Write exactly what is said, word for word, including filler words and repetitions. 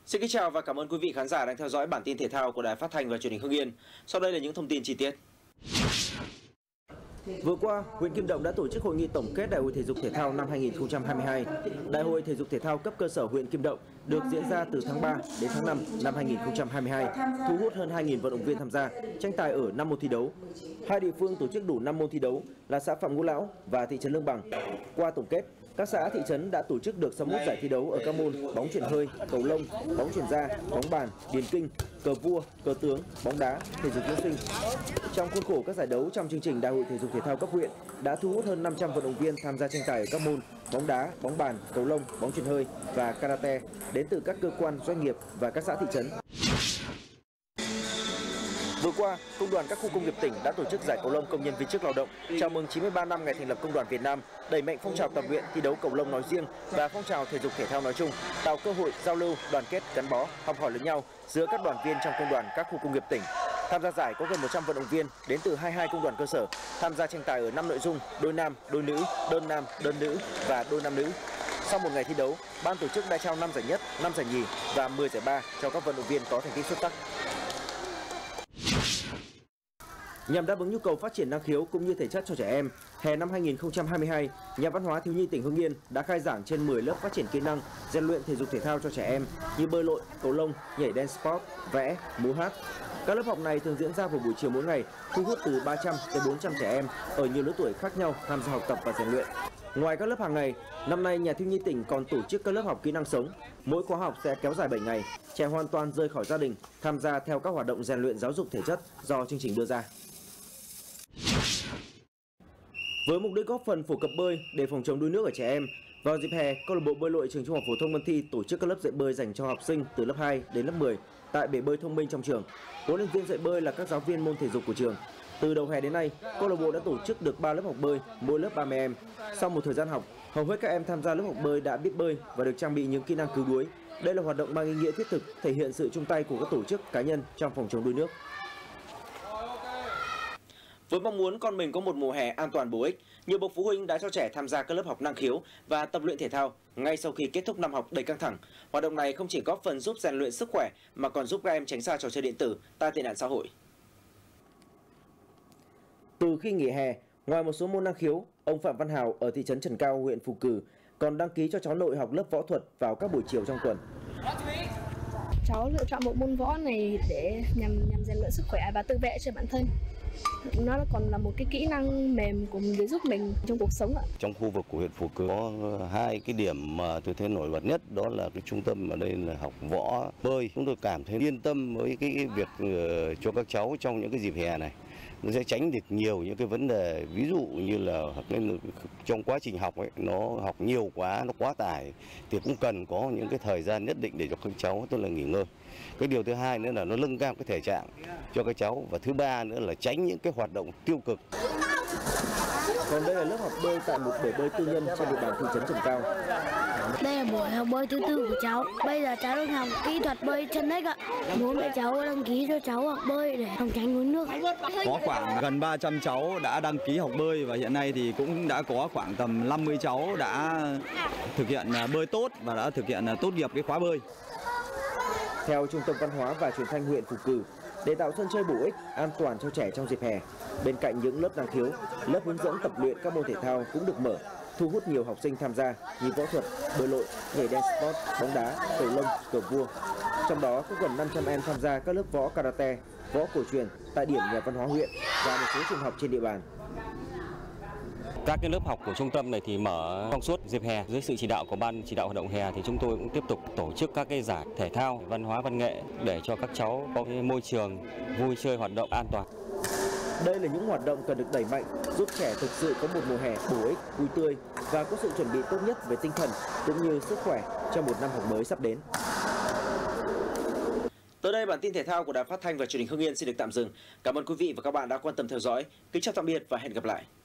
Xin kính chào và cảm ơn quý vị khán giả đang theo dõi bản tin thể thao của Đài Phát thanh và Truyền hình Hưng Yên. Sau đây là những thông tin chi tiết. Vừa qua, huyện Kim Động đã tổ chức hội nghị tổng kết Đại hội Thể dục Thể thao năm hai nghìn không trăm hai mươi hai. Đại hội Thể dục Thể thao cấp cơ sở huyện Kim Động được diễn ra từ tháng ba đến tháng năm năm hai nghìn không trăm hai mươi hai, thu hút hơn hai nghìn vận động viên tham gia, tranh tài ở năm môn thi đấu. Hai địa phương tổ chức đủ năm môn thi đấu là xã Phạm Ngũ Lão và thị trấn Lương Bằng. Qua tổng kết, các xã thị trấn đã tổ chức được sáu mươi mốt giải thi đấu ở các môn bóng chuyền hơi, cầu lông, bóng chuyền da, bóng bàn, điền kinh, cờ vua, cờ tướng, bóng đá, thể dục dưỡng sinh. Trong khuôn khổ các giải đấu trong chương trình Đại hội Thể dục Thể thao cấp huyện đã thu hút hơn năm trăm vận động viên tham gia tranh tài ở các môn bóng đá, bóng bàn, cầu lông, bóng chuyền hơi và karate đến từ các cơ quan, doanh nghiệp và các xã thị trấn. Vừa qua, Công đoàn các khu công nghiệp tỉnh đã tổ chức giải cầu lông công nhân viên chức lao động chào mừng chín mươi ba năm ngày thành lập Công đoàn Việt Nam, đẩy mạnh phong trào tập luyện thi đấu cầu lông nói riêng và phong trào thể dục thể thao nói chung, tạo cơ hội giao lưu, đoàn kết, gắn bó, học hỏi lẫn nhau giữa các đoàn viên trong công đoàn các khu công nghiệp tỉnh. Tham gia giải có gần một trăm vận động viên đến từ hai mươi hai công đoàn cơ sở, tham gia tranh tài ở năm nội dung: đôi nam, đôi nữ, đơn nam, đơn nữ và đôi nam nữ. Sau một ngày thi đấu, ban tổ chức đã trao năm giải nhất, năm giải nhì và mười giải ba cho các vận động viên có thành tích xuất sắc. Nhằm đáp ứng nhu cầu phát triển năng khiếu cũng như thể chất cho trẻ em, hè năm hai nghìn không trăm hai mươi hai, Nhà văn hóa thiếu nhi tỉnh Hưng Yên đã khai giảng trên mười lớp phát triển kỹ năng, rèn luyện thể dục thể thao cho trẻ em như bơi lội, cầu lông, nhảy dance sport, vẽ, múa hát. Các lớp học này thường diễn ra vào buổi chiều mỗi ngày, thu hút từ ba trăm tới bốn trăm trẻ em ở nhiều lứa tuổi khác nhau tham gia học tập và rèn luyện. Ngoài các lớp hàng ngày, năm nay Nhà thiếu nhi tỉnh còn tổ chức các lớp học kỹ năng sống. Mỗi khóa học sẽ kéo dài bảy ngày, trẻ hoàn toàn rời khỏi gia đình, tham gia theo các hoạt động rèn luyện giáo dục thể chất do chương trình đưa ra. Với mục đích góp phần phổ cập bơi để phòng chống đuối nước ở trẻ em, vào dịp hè, câu lạc bộ bơi lội trường Trung học phổ thông Mân Thi tổ chức các lớp dạy bơi dành cho học sinh từ lớp hai đến lớp mười tại bể bơi thông minh trong trường. Huấn luyện viên dạy bơi là các giáo viên môn thể dục của trường. Từ đầu hè đến nay, câu lạc bộ đã tổ chức được ba lớp học bơi, mỗi lớp ba mươi em. Sau một thời gian học, hầu hết các em tham gia lớp học bơi đã biết bơi và được trang bị những kỹ năng cứu đuối. Đây là hoạt động mang ý nghĩa thiết thực, thể hiện sự chung tay của các tổ chức, cá nhân trong phòng chống đuối nước. Với mong muốn con mình có một mùa hè an toàn bổ ích, nhiều bậc phụ huynh đã cho trẻ tham gia các lớp học năng khiếu và tập luyện thể thao ngay sau khi kết thúc năm học đầy căng thẳng. Hoạt động này không chỉ góp phần giúp rèn luyện sức khỏe mà còn giúp các em tránh xa trò chơi điện tử, tai tệ nạn xã hội. Từ khi nghỉ hè, ngoài một số môn năng khiếu, ông Phạm Văn Hào ở thị trấn Trần Cao, huyện Phù Cử còn đăng ký cho cháu nội học lớp võ thuật vào các buổi chiều trong tuần. Cháu lựa chọn bộ môn võ này để nhằm nhằm rèn luyện sức khỏe và tự vệ cho bản thân. Nó còn là một cái kỹ năng mềm cũng để giúp mình trong cuộc sống ạ. Trong khu vực của huyện Phù Cử có hai cái điểm mà tôi thấy nổi bật nhất, đó là cái trung tâm ở đây là học võ bơi. Chúng tôi cảm thấy yên tâm với cái việc cho các cháu trong những cái dịp hè này. Nó sẽ tránh được nhiều những cái vấn đề, ví dụ như là trong quá trình học ấy, nó học nhiều quá, nó quá tải thì cũng cần có những cái thời gian nhất định để cho các cháu tức là nghỉ ngơi. Cái điều thứ hai nữa là nó nâng cao cái thể trạng cho các cháu, và thứ ba nữa là tránh những cái hoạt động tiêu cực. Còn đây là lớp học bơi tại một bể bơi tư nhân trên địa bàn thị trấn Trần Cao. Đây là buổi học bơi thứ tư của cháu. Bây giờ cháu đang học kỹ thuật bơi chân ếch ạ. Bố mẹ cháu đăng ký cho cháu học bơi để phòng tránh đuối nước. Có khoảng gần ba trăm cháu đã đăng ký học bơi và hiện nay thì cũng đã có khoảng tầm năm mươi cháu đã thực hiện bơi tốt và đã thực hiện tốt nghiệp cái khóa bơi. Theo Trung tâm Văn hóa và Truyền thanh huyện Phù Cử, để tạo sân chơi bổ ích, an toàn cho trẻ trong dịp hè, bên cạnh những lớp năng khiếu, lớp hướng dẫn tập luyện các môn thể thao cũng được mở, thu hút nhiều học sinh tham gia như võ thuật, bơi lội, nhảy dance sport, bóng đá, cầu lông, cờ vua. Trong đó có gần năm trăm em tham gia các lớp võ karate, võ cổ truyền tại điểm Nhà văn hóa huyện và một số trường học trên địa bàn. Các cái lớp học của trung tâm này thì mở trong suốt dịp hè. Dưới sự chỉ đạo của ban chỉ đạo hoạt động hè thì chúng tôi cũng tiếp tục tổ chức các cái giải thể thao, văn hóa, văn nghệ để cho các cháu có cái môi trường vui chơi, hoạt động an toàn. Đây là những hoạt động cần được đẩy mạnh, giúp trẻ thực sự có một mùa hè bổ ích, vui tươi và có sự chuẩn bị tốt nhất về tinh thần cũng như sức khỏe cho một năm học mới sắp đến. Tới đây bản tin thể thao của Đài Phát thanh và Truyền hình Hưng Yên xin được tạm dừng. Cảm ơn quý vị và các bạn đã quan tâm theo dõi. Kính chào tạm biệt và hẹn gặp lại.